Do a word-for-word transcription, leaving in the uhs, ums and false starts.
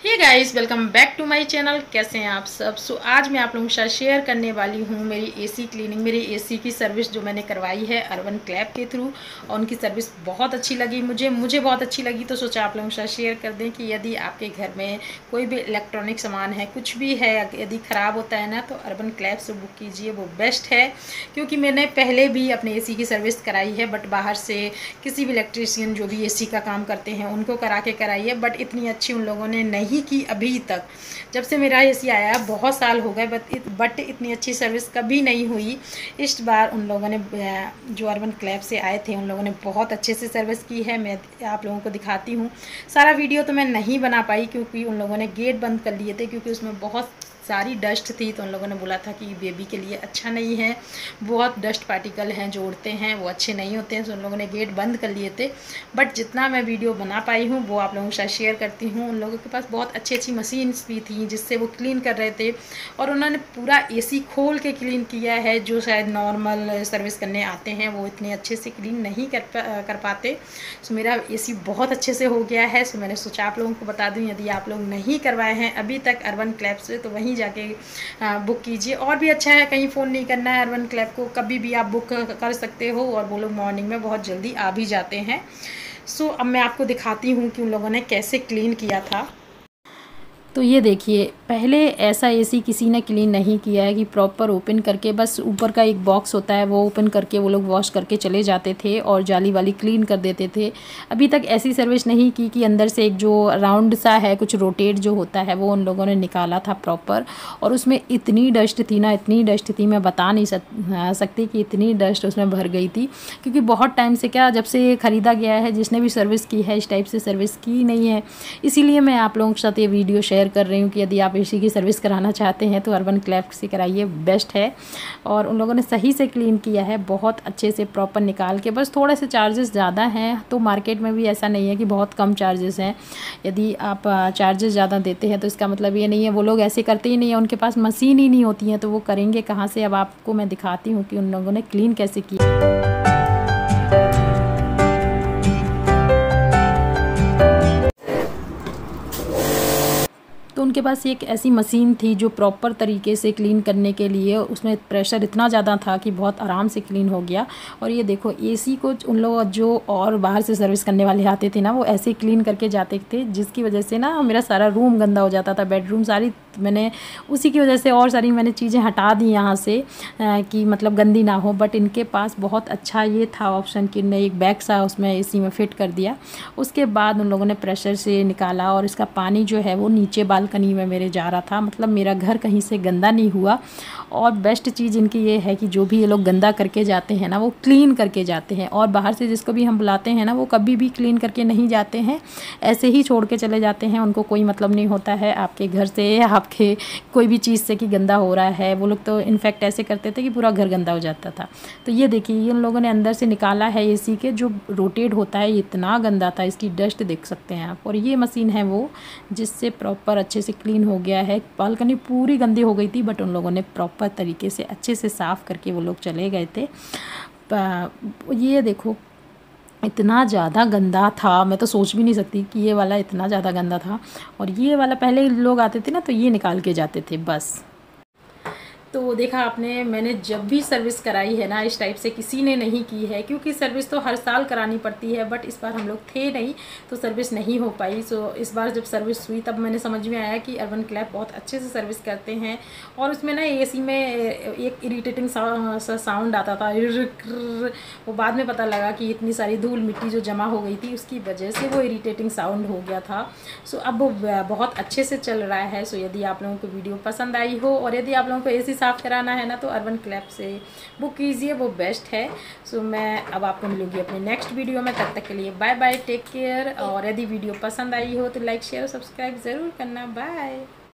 Hey guys, welcome back to my channel. कैसे हैं आप सब। सो so, आज मैं आप लोगों के साथ शेयर करने वाली हूँ मेरी एसी क्लीनिंग, मेरी एसी की सर्विस जो मैंने करवाई है अर्बन क्लैप के थ्रू। और उनकी सर्विस बहुत अच्छी लगी मुझे मुझे बहुत अच्छी लगी, तो सोचा आप लोगों के साथ शेयर कर दें कि यदि आपके घर में कोई भी इलेक्ट्रॉनिक सामान है, कुछ भी है, यदि ख़राब होता है ना, तो अर्बन क्लैप से बुक कीजिए, वो बेस्ट है। क्योंकि मैंने पहले भी अपने ए सी की सर्विस कराई है, बट बाहर से किसी भी इलेक्ट्रीशियन जो भी ए सी का काम करते हैं उनको करा के कराई है, बट इतनी अच्छी उन लोगों ने नहीं की अभी तक। जब से मेरा एसी आया बहुत साल हो गए, बट बट इतनी अच्छी सर्विस कभी नहीं हुई। इस बार उन लोगों ने, जो अर्बन क्लैप से आए थे, उन लोगों ने बहुत अच्छे से सर्विस की है। मैं आप लोगों को दिखाती हूँ। सारा वीडियो तो मैं नहीं बना पाई क्योंकि उन लोगों ने गेट बंद कर लिए थे, क्योंकि उसमें बहुत सारी डस्ट थी। तो उन लोगों ने बोला था कि बेबी के लिए अच्छा नहीं है, बहुत डस्ट पार्टिकल हैं जो उड़ते हैं, वो अच्छे नहीं होते हैं। तो उन लोगों ने गेट बंद कर लिए थे। बट जितना मैं वीडियो बना पाई हूँ वो आप लोगों के साथ शेयर करती हूँ। उन लोगों के पास बहुत अच्छी अच्छी मशीन्स भी थी जिससे वो क्लीन कर रहे थे, और उन्होंने पूरा एसी खोल के क्लीन किया है। जो शायद नॉर्मल सर्विस करने आते हैं वो इतने अच्छे से क्लीन नहीं कर पा, कर पाते। सो मेरा एसी बहुत अच्छे से हो गया है। सो मैंने सोचा आप लोगों को बता दूं, यदि आप लोग नहीं करवाए हैं अभी तक अर्बन क्लैप से, तो वहीं जाके बुक कीजिए। और भी अच्छा है, कहीं फ़ोन नहीं करना है, अर्बन क्लैप को कभी भी आप बुक कर सकते हो, और वो लोग मॉर्निंग में बहुत जल्दी आ भी जाते हैं। सो अब मैं आपको दिखाती हूँ कि उन लोगों ने कैसे क्लीन किया था। तो ये देखिए, पहले ऐसा एसी किसी ने क्लीन नहीं किया है कि प्रॉपर ओपन करके, बस ऊपर का एक बॉक्स होता है वो ओपन करके वो लोग वॉश करके चले जाते थे और जाली वाली क्लीन कर देते थे। अभी तक ऐसी सर्विस नहीं की कि अंदर से एक जो राउंड सा है, कुछ रोटेट जो होता है, वो उन लोगों ने निकाला था प्रॉपर। और उसमें इतनी डस्ट थी ना, इतनी डस्ट थी, मैं बता नहीं सकती कि इतनी डस्ट उसमें भर गई थी। क्योंकि बहुत टाइम से, क्या जब से ख़रीदा गया है, जिसने भी सर्विस की है इस टाइप से सर्विस की नहीं है। इसीलिए मैं आप लोगों के साथ ये वीडियो शेयर कर रही हूँ कि यदि आप एसी की सर्विस कराना चाहते हैं तो अर्बन क्लैप से कराइए, बेस्ट है। और उन लोगों ने सही से क्लीन किया है, बहुत अच्छे से प्रॉपर निकाल के। बस थोड़े से चार्जेस ज़्यादा हैं, तो मार्केट में भी ऐसा नहीं है कि बहुत कम चार्जेस हैं। यदि आप चार्जेस ज़्यादा देते हैं तो इसका मतलब ये नहीं है, वो लोग ऐसे करते ही नहीं है, उनके पास मशीन ही नहीं होती है, तो वो करेंगे कहाँ से। अब आपको मैं दिखाती हूँ कि उन लोगों ने क्लीन कैसे किया। तो उनके पास एक ऐसी मशीन थी जो प्रॉपर तरीके से क्लीन करने के लिए, उसमें प्रेशर इतना ज़्यादा था कि बहुत आराम से क्लीन हो गया। और ये देखो, एसी को उन लोग जो और बाहर से सर्विस करने वाले आते थे ना, वो ऐसे क्लीन करके जाते थे, जिसकी वजह से ना मेरा सारा रूम गंदा हो जाता था, बेडरूम सारी। मैंने उसी की वजह से और सारी मैंने चीज़ें हटा दी यहाँ से, आ, कि मतलब गंदी ना हो। बट इनके पास बहुत अच्छा ये था ऑप्शन कि ने एक बैग सा उसमें एसी में फ़िट कर दिया। उसके बाद उन लोगों ने प्रेशर से निकाला, और इसका पानी जो है वो नीचे बालकनी में मेरे जा रहा था। मतलब मेरा घर कहीं से गंदा नहीं हुआ। और बेस्ट चीज़ इनकी ये है कि जो भी ये लोग गंदा करके जाते हैं ना, वो क्लीन करके जाते हैं। और बाहर से जिसको भी हम बुलाते हैं ना, वो कभी भी क्लीन करके नहीं जाते हैं, ऐसे ही छोड़ के चले जाते हैं। उनको कोई मतलब नहीं होता है आपके घर से या आपके कोई भी चीज़ से कि गंदा हो रहा है। वो लोग तो इनफैक्ट ऐसे करते थे कि पूरा घर गंदा हो जाता था। तो ये देखिए, इन लोगों ने अंदर से निकाला है एसी के, जो रोटेट होता है, इतना गंदा था, इसकी डस्ट देख सकते हैं आप। और ये मशीन है वो जिससे प्रॉपर अच्छे से क्लीन हो गया है। बालकनी पूरी गंदी हो गई थी, बट उन लोगों ने प्रॉपर तरीके से अच्छे से साफ़ करके वो लोग चले गए थे। ये देखो, इतना ज़्यादा गंदा था, मैं तो सोच भी नहीं सकती कि ये वाला इतना ज़्यादा गंदा था। और ये वाला पहले लोग आते थे ना, तो ये निकाल के जाते थे बस। तो देखा आपने, मैंने जब भी सर्विस कराई है ना, इस टाइप से किसी ने नहीं की है। क्योंकि सर्विस तो हर साल करानी पड़ती है, बट इस बार हम लोग थे नहीं तो सर्विस नहीं हो पाई। सो इस बार जब सर्विस हुई तब मैंने समझ में आया कि अर्बन क्लैप बहुत अच्छे से सर्विस करते हैं। और उसमें ना एसी में एक इरिटेटिंग सा साउंड आता था, वो बाद में पता लगा कि इतनी सारी धूल मिट्टी जो जमा हो गई थी उसकी वजह से वो इरिटेटिंग साउंड हो गया था। सो अब वो बहुत अच्छे से चल रहा है। सो यदि आप लोगों को वीडियो पसंद आई हो, और यदि आप लोगों को एसी साफ़ कराना है ना, तो अर्बन क्लैप से बुक कीजिए, वो बेस्ट है। सो so, मैं अब आपको मिलूंगी अपने नेक्स्ट वीडियो में। तब तक के लिए बाय बाय, टेक केयर। और यदि वीडियो पसंद आई हो तो लाइक शेयर सब्सक्राइब ज़रूर करना। बाय।